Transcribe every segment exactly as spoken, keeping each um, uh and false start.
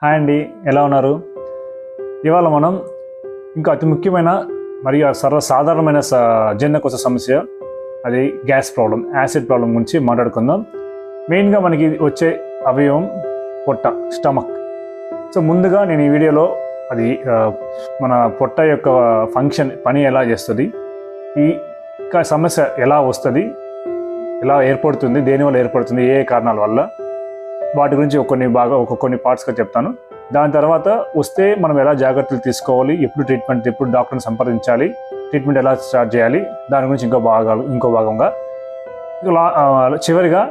Hi అండి, ఎలా ఉన్నారు? ఇవాళ మనం ఇంకా అతి ముఖ్యమైన మరియు సర్వసాధారణమైన జీర్ణకోశ సమస్య, అది గ్యాస్ ప్రాబ్లం, యాసిడ్ ప్రాబ్లం గురించి మాట్లాడుకుందాం. మెయిన్గా మనకి వచ్చే అవయవం పొట్ట, స్టమక్. సో ముందుగా నేను ఈ వీడియోలో అది మన పొట్ట యొక్క ఫంక్షన్, పని ఎలా చేస్తుంది, ఈ సమస్య ఎలా వస్తుంది, ఎలా ఏర్పడుతుంది, దేనివల్ల ఏర్పడుతుంది, ఏ కారణాల వల్ల, వాటి గురించి కొన్ని బాగా ఒక కొన్ని పార్ట్స్గా చెప్తాను. దాని తర్వాత వస్తే మనం ఎలా జాగ్రత్తలు తీసుకోవాలి, ఎప్పుడు ట్రీట్మెంట్, ఎప్పుడు డాక్టర్ని సంప్రదించాలి, ట్రీట్మెంట్ ఎలా స్టార్ట్ చేయాలి, దాని గురించి ఇంకో భాగాలు ఇంకో భాగంగా చివరిగా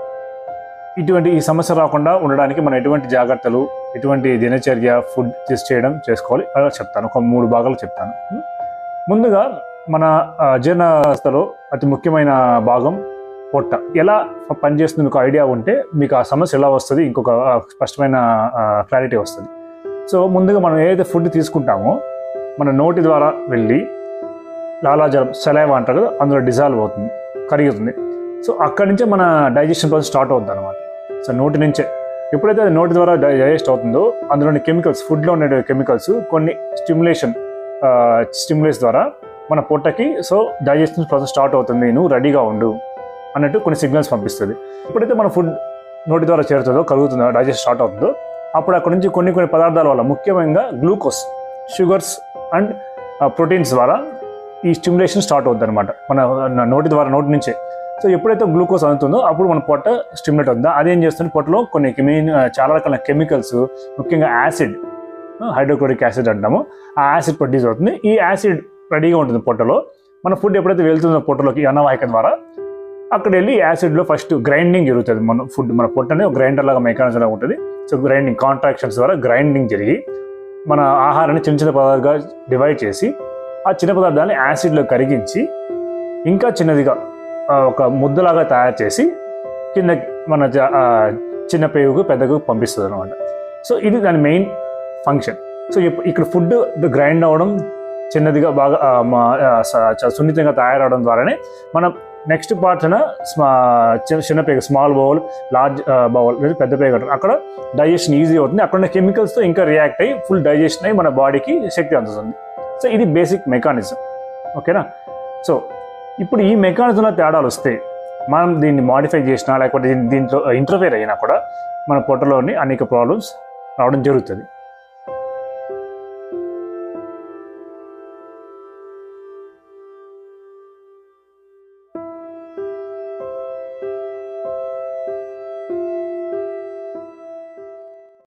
ఇటువంటి ఈ సమస్య రాకుండా ఉండడానికి మనం ఎటువంటి జాగ్రత్తలు, ఎటువంటి దినచర్య, ఫుడ్ తీసి చేయడం చేసుకోవాలి అలా చెప్తాను. ఒక మూడు భాగాలు చెప్తాను. ముందుగా మన జీర్ణ వ్యవస్థలో అతి ముఖ్యమైన భాగం పొట్ట. ఎలా పనిచేస్తుంది మీకు ఐడియా ఉంటే మీకు ఆ సమస్య ఎలా వస్తుంది ఇంకొక స్పష్టమైన క్లారిటీ వస్తుంది. సో ముందుగా మనం ఏదైతే ఫుడ్ తీసుకుంటామో మన నోటి ద్వారా వెళ్ళి లాలాజలం, సలైవా అంటారు కదా, అందులో డిజాల్వ్ అవుతుంది, కరుగుతుంది. సో అక్కడి నుంచే మన డైజెషన్ ప్రాసెస్ స్టార్ట్ అవుతుంది అనమాట. సో నోటి నుంచే ఎప్పుడైతే అది నోటి ద్వారా డైజెస్ట్ అవుతుందో అందులోని కెమికల్స్, ఫుడ్లో ఉండే కెమికల్స్ కొన్ని స్టిమ్యులేషన్ స్టిమ్యులేస్ ద్వారా మన పొట్టకి సో డైజెషన్ ప్రాసెస్ స్టార్ట్ అవుతుంది, నువ్వు రెడీగా ఉండు అన్నట్టు కొన్ని సిగ్నల్స్ పంపిస్తుంది. ఎప్పుడైతే మన ఫుడ్ నోటి ద్వారా చేరుతుందో, కలుగుతుందో, డైజెస్ట్ స్టార్ట్ అవుతుందో అప్పుడు అక్కడ నుంచి కొన్ని కొన్ని పదార్థాల వల్ల, ముఖ్యంగా గ్లూకోజ్, షుగర్స్ అండ్ ప్రోటీన్స్ ద్వారా ఈ స్టిమ్యులేషన్ స్టార్ట్ అవుతుంది అనమాట మన నోటి ద్వారా, నోటి నుంచే. సో ఎప్పుడైతే గ్లూకోజ్ అందుతుందో అప్పుడు మన పొట్ట స్టిమ్యులేట్ అవుతుందో అదేం చేస్తుంది, పొట్టలో కొన్ని మెయిన్ చాలా రకాల కెమికల్స్, ముఖ్యంగా యాసిడ్, హైడ్రోక్లోరిక్ యాసిడ్ అంటాము, ఆ యాసిడ్ ప్రొడ్యూస్ అవుతుంది. ఈ యాసిడ్ రెడీగా ఉంటుంది పొట్టలో. మన ఫుడ్ ఎప్పుడైతే వెళ్తుందో పొట్టలోకి అన్నవాహిక ద్వారా, అక్కడ వెళ్ళి యాసిడ్లో ఫస్ట్ గ్రైండింగ్ జరుగుతుంది. మన ఫుడ్, మన పొట్ట అనేది ఒక గ్రైండర్ లాగా, మెకానిజం లాగా ఉంటుంది. సో గ్రైండింగ్ కాంట్రాక్షన్స్ ద్వారా గ్రైండింగ్ జరిగి మన ఆహారాన్ని చిన్న చిన్న పదార్థాలుగా డివైడ్ చేసి ఆ చిన్న పదార్థాన్ని యాసిడ్లో కరిగించి ఇంకా చిన్నదిగా ఒక ముద్దలాగా తయారు చేసి కింద మన చిన్న పేగుకు పెద్దకు పంపిస్తుంది అనమాట. సో ఇది దాని మెయిన్ ఫంక్షన్. సో ఇక్కడ ఫుడ్ గ్రైండ్ అవ్వడం, చిన్నదిగా బాగా సున్నితంగా తయారవడం ద్వారానే మనం నెక్స్ట్ పార్ట్స్ అయినా స్మా చిన్న పేగ, స్మాల్ బౌల్, లార్జ్ బౌల్, పెద్ద పేగ, అక్కడ డైజెషన్ ఈజీ అవుతుంది. అక్కడ ఉన్న కెమికల్స్తో ఇంకా రియాక్ట్ అయ్యి ఫుల్ డైజెషన్ అయ్యి మన బాడీకి శక్తి అందుతుంది. సో ఇది బేసిక్ మెకానిజం, ఓకేనా? సో ఇప్పుడు ఈ మెకానిజంలో తేడాలు వస్తే మనం దీన్ని మాడిఫై చేసినా లేకపోతే దీంట్లో ఇంటర్ఫేర్ అయినా కూడా మన పొట్టలోని అనేక ప్రాబ్లమ్స్ రావడం జరుగుతుంది.